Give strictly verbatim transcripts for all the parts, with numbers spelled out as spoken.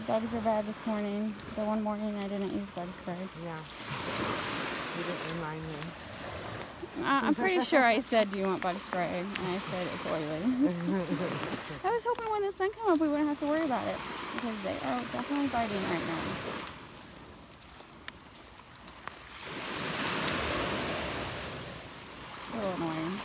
Bugs are bad this morning. The one morning I didn't use bug spray. Yeah. You didn't remind me. Uh, I'm pretty sure I said, do you want bug spray? And I said, it's oily. I was hoping when the sun came up we wouldn't have to worry about it. Because they are definitely biting right now. It's a little annoying.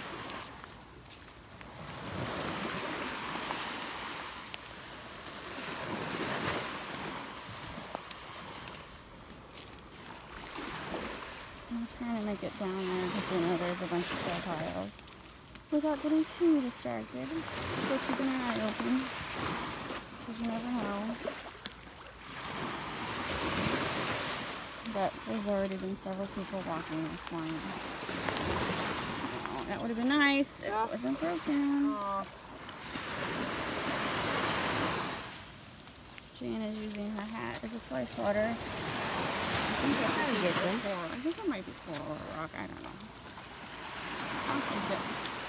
I'm trying to make it down there because we know there's a bunch of shell piles. Without getting too distracted. Still keeping an eye open. Because you never know. But there's already been several people walking this morning. Oh, that would have been nice if it wasn't broken. Aww. Jan is using her hat as a fly swatter. I think, That's a good thing. coral. I think it might be coral or rock. I don't know. I'll think it.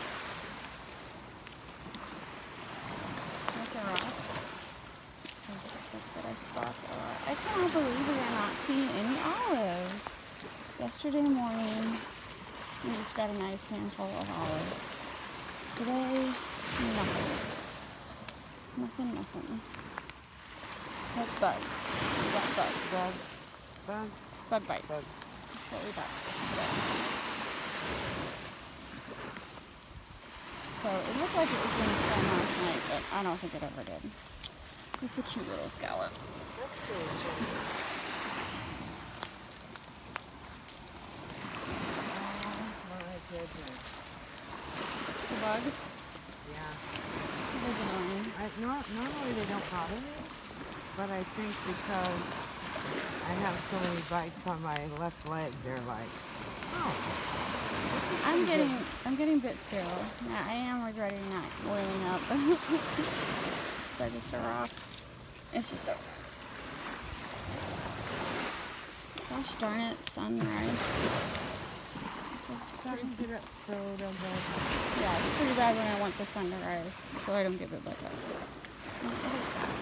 That's a rock. That's what I spot a lot. I cannot believe we are not seeing any olives. Yesterday morning, we just got a nice handful of olives. Today, nothing. Nothing, nothing. Like bugs. We got bugs. Bugs. Bugs. Bug bites. Bugs. That's what we got today. So it looked like it was going to spawn last night, but I don't think it ever did. It's a cute little scallop. That's cool. Oh my goodness. The bugs? Yeah. It is annoying. I, nor normally they don't bother me, but I think because I have so many bites on my left leg, they're like, oh. I'm getting, good. I'm getting bit too. Yeah, I am regretting not oiling up. That's just a rock. It's just a. Gosh darn it, sunrise. This is Pretty good so don't go. Yeah, it's pretty bad when I want the sun to rise, so I don't get bit by bugs.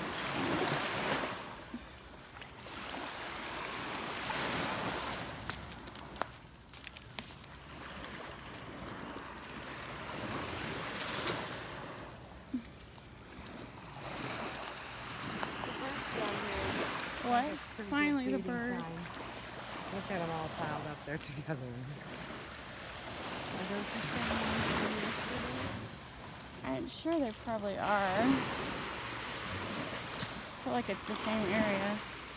What? Finally, the birds. Time. Look at them all piled up there together. Are those the same ones from yesterday? I'm sure they probably are. I feel like it's the same area.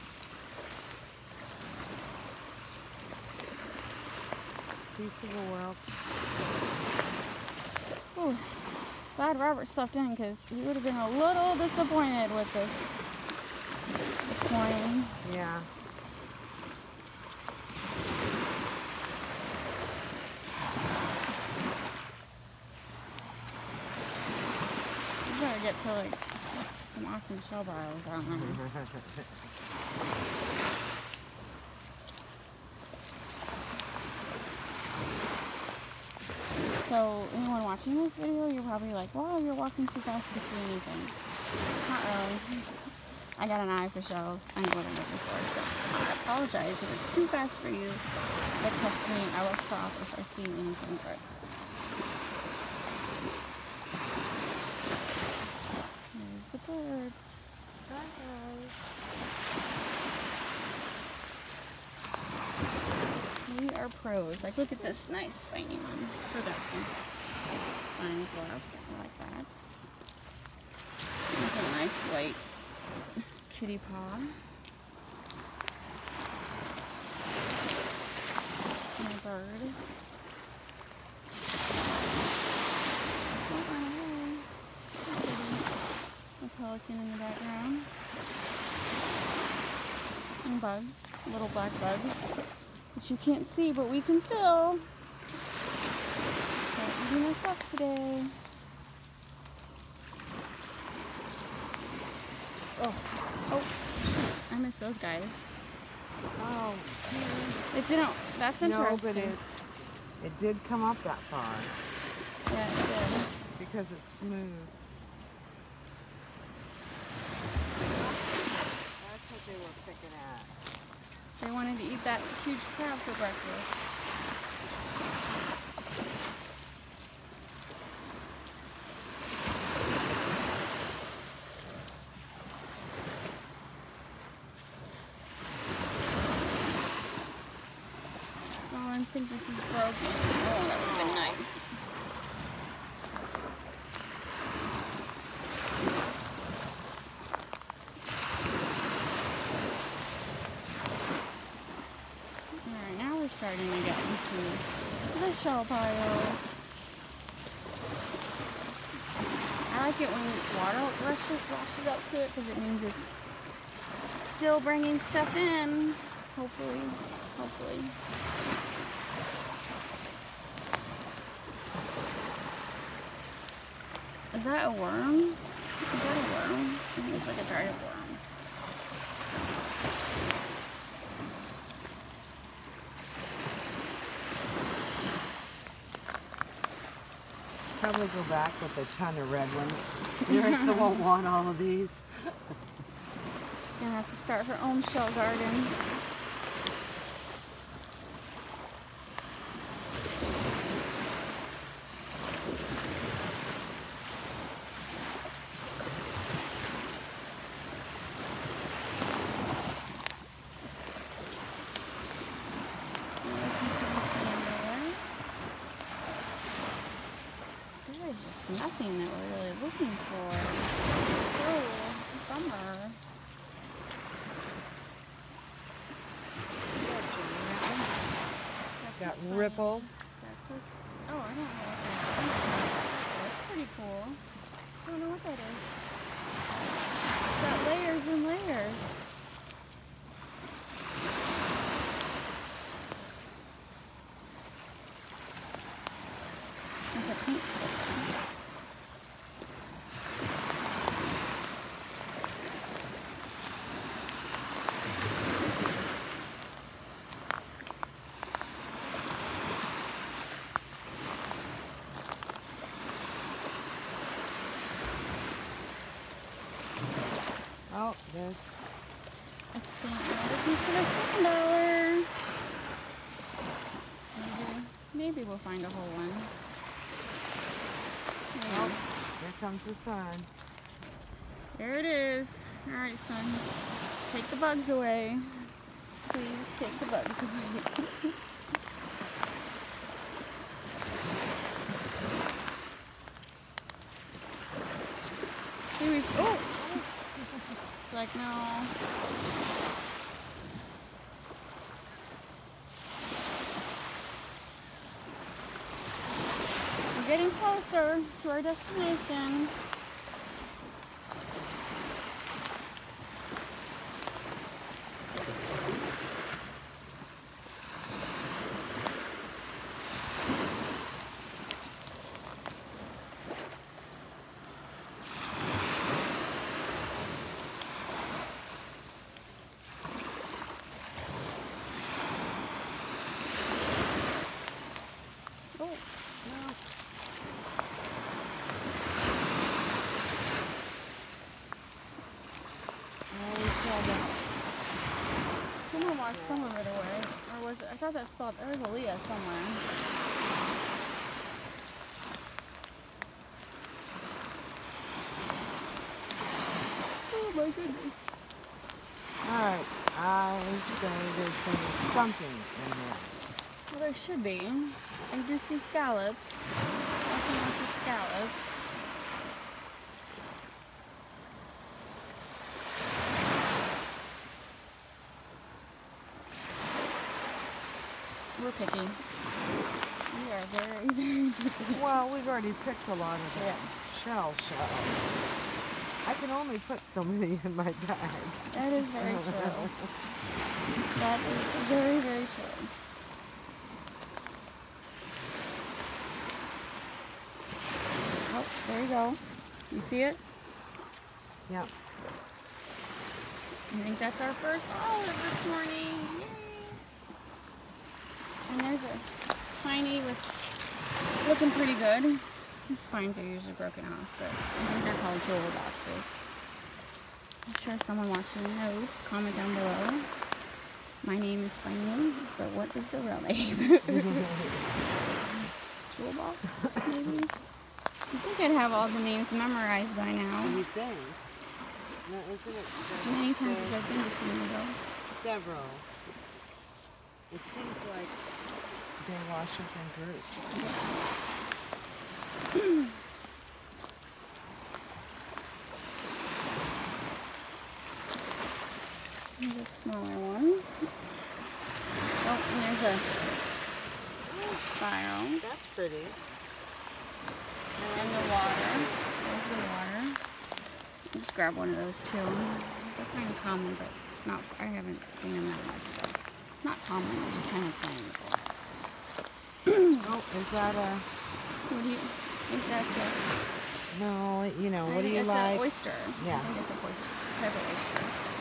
Peace of the world. Ooh. Glad Robert slept in because he would have been a little disappointed with this this morning. Yeah. We better get to like some awesome shell piles out there. So anyone watching this video, you're probably like, wow, you're walking too fast to see anything. Not really. I got an eye for shells. I know what I'm looking for, so I apologize if it's too fast for you. But trust me, I will stop if I see anything good. There's the birds. Hi, guys. We are pros. Like, look at this nice spiny one. Still got some spines left. I like that. Look at a nice white kitty paw. And a bird. Don't run away. A pelican in the background. And bugs. Little black bugs. Which you can't see, but we can feel. So eating us up today. Oh, oh, I missed those guys. Oh, it didn't. That's interesting. No, but it, it did come up that far. Yeah, it did. Because it's smooth. were picking at. They wanted to eat that huge crab for breakfast. Oh, I think this is broken. Oh, that would have been nice. Alright, now we're starting to get into the shell piles. I like it when water rushes, washes up to it because it means it's still bringing stuff in. Hopefully, hopefully. Is that a worm? Is that a worm? I think it's like a giant worm. Probably go back with a ton of red ones. Marissa won't want all of these. She's gonna have to start her own shell garden. There's just nothing that we're really looking for. Oh, bummer. Got ripples. That's a, oh, I don't know what that is. That's pretty cool. I don't know what that is. It's got layers and layers. There's a paint stick. Oh, there's I see another piece of a ten dollar. Maybe, maybe we'll find a whole one. oh, here comes the sun. There it is. All right, son. Take the bugs away. Please take the bugs away. Here we oh. It's like no. We're getting closer to our destination. Oh, No. Oh, we saw that. I'm gonna wash some of it away. Or was it? I thought that spelled there was a Leah somewhere. Oh my goodness. Alright, I say there's going to be something in there. Well, there should be. I do see scallops. Nothing like the scallops. We're picky. We are very, very picky. Well, we've already picked a lot of the Yeah. shell shell. I can only put so many in my bag. That is very true. That is very, very true. Oh, there you go. You see it? Yep. I think that's our first olive this morning. Yay! And there's a spiny with looking pretty good. The spines are usually broken off, but I think they're called jewel boxes. I'm sure someone watching knows. Comment down below. My name is Spiny, but what is the real name? Toolbox, maybe? I think I'd have all the names memorized by now. You think? No, isn't it? As many times as I've been to San Diego. Several. It seems like they wash up in groups. There's a smaller one. Oh, and there's a spiral. That's pretty. And the water. There's the water. I'll just grab one of those too. They're kind of common, but not. I haven't seen them that much, so not common. They're just kind of plain. Oh, is that a? What do you think that's a? No, you know, I what do think you it's like? an oyster. Yeah. I think it's a oyster, type of oyster.